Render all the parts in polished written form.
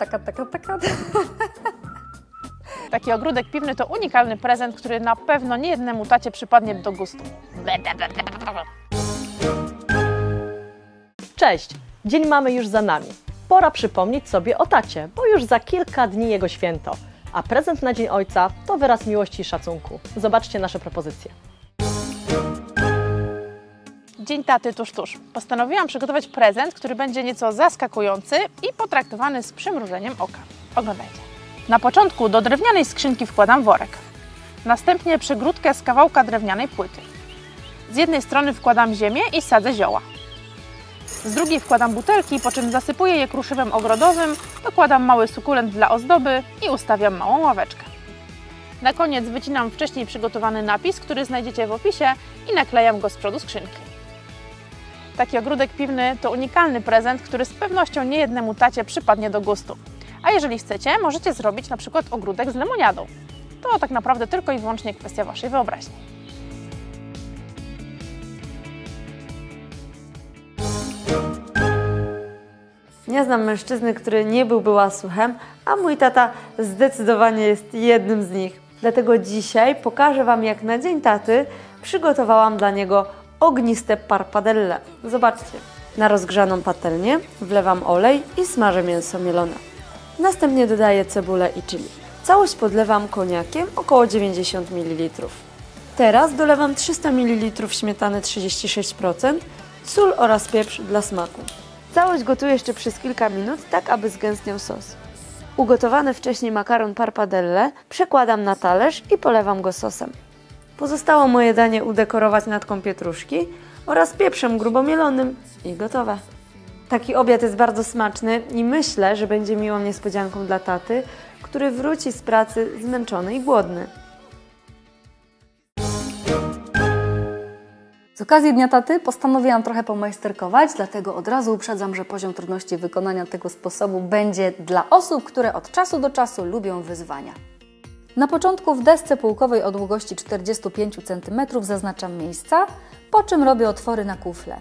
Taka. Taki ogródek piwny to unikalny prezent, który na pewno niejednemu tacie przypadnie do gustu. Cześć! Dzień mamy już za nami. Pora przypomnieć sobie o tacie, bo już za kilka dni jego święto. A prezent na Dzień Ojca to wyraz miłości i szacunku. Zobaczcie nasze propozycje. Dzień taty tuż. Postanowiłam przygotować prezent, który będzie nieco zaskakujący i potraktowany z przymrużeniem oka. Oglądajcie. Na początku do drewnianej skrzynki wkładam worek. Następnie przegródkę z kawałka drewnianej płyty. Z jednej strony wkładam ziemię i sadzę zioła. Z drugiej wkładam butelki, po czym zasypuję je kruszywem ogrodowym, dokładam mały sukulent dla ozdoby i ustawiam małą ławeczkę. Na koniec wycinam wcześniej przygotowany napis, który znajdziecie w opisie i naklejam go z przodu skrzynki. Taki ogródek piwny to unikalny prezent, który z pewnością niejednemu tacie przypadnie do gustu. A jeżeli chcecie, możecie zrobić na przykład ogródek z lemoniadą. To tak naprawdę tylko i wyłącznie kwestia Waszej wyobraźni. Nie znam mężczyzny, który nie byłby łasuchem, a mój tata zdecydowanie jest jednym z nich. Dlatego dzisiaj pokażę Wam, jak na Dzień Taty przygotowałam dla niego ogniste parpadelle. Zobaczcie. Na rozgrzaną patelnię wlewam olej i smażę mięso mielone. Następnie dodaję cebulę i chili. Całość podlewam koniakiem, około 90 ml. Teraz dolewam 300 ml śmietany 36%, sól oraz pieprz dla smaku. Całość gotuję jeszcze przez kilka minut, tak aby zgęstniał sos. Ugotowany wcześniej makaron parpadelle przekładam na talerz i polewam go sosem. Pozostało moje danie udekorować natką pietruszki oraz pieprzem grubomielonym i gotowe. Taki obiad jest bardzo smaczny i myślę, że będzie miłą niespodzianką dla taty, który wróci z pracy zmęczony i głodny. Z okazji Dnia Taty postanowiłam trochę pomajsterkować, dlatego od razu uprzedzam, że poziom trudności wykonania tego sposobu będzie dla osób, które od czasu do czasu lubią wyzwania. Na początku w desce półkowej o długości 45 cm zaznaczam miejsca, po czym robię otwory na kufle.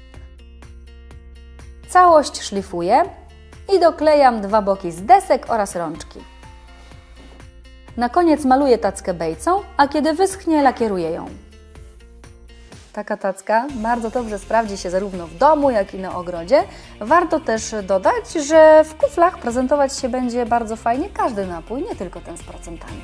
Całość szlifuję i doklejam dwa boki z desek oraz rączki. Na koniec maluję tackę bejcą, a kiedy wyschnie, lakieruję ją. Taka tacka bardzo dobrze sprawdzi się zarówno w domu, jak i na ogrodzie. Warto też dodać, że w kuflach prezentować się będzie bardzo fajnie każdy napój, nie tylko ten z procentami.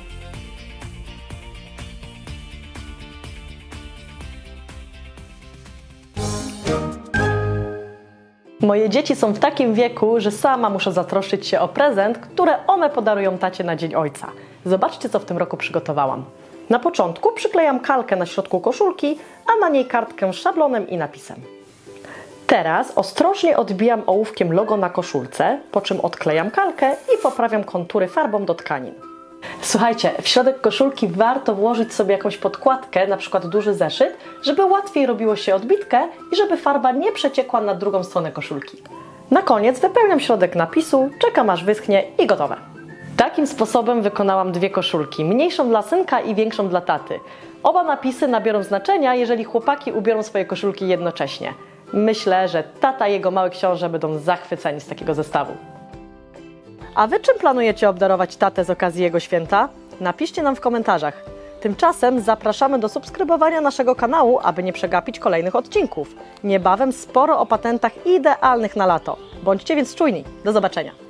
Moje dzieci są w takim wieku, że sama muszę zatroszczyć się o prezent, które one podarują tacie na Dzień Ojca. Zobaczcie, co w tym roku przygotowałam. Na początku przyklejam kalkę na środku koszulki, a na niej kartkę z szablonem i napisem. Teraz ostrożnie odbijam ołówkiem logo na koszulce, po czym odklejam kalkę i poprawiam kontury farbą do tkanin. Słuchajcie, w środek koszulki warto włożyć sobie jakąś podkładkę, na przykład duży zeszyt, żeby łatwiej robiło się odbitkę i żeby farba nie przeciekła na drugą stronę koszulki. Na koniec wypełniam środek napisu, czekam aż wyschnie i gotowe. Takim sposobem wykonałam dwie koszulki, mniejszą dla synka i większą dla taty. Oba napisy nabiorą znaczenia, jeżeli chłopaki ubiorą swoje koszulki jednocześnie. Myślę, że tata i jego mały książę będą zachwyceni z takiego zestawu. A Wy czym planujecie obdarować tatę z okazji jego święta? Napiszcie nam w komentarzach. Tymczasem zapraszamy do subskrybowania naszego kanału, aby nie przegapić kolejnych odcinków. Niebawem sporo o patentach idealnych na lato. Bądźcie więc czujni. Do zobaczenia.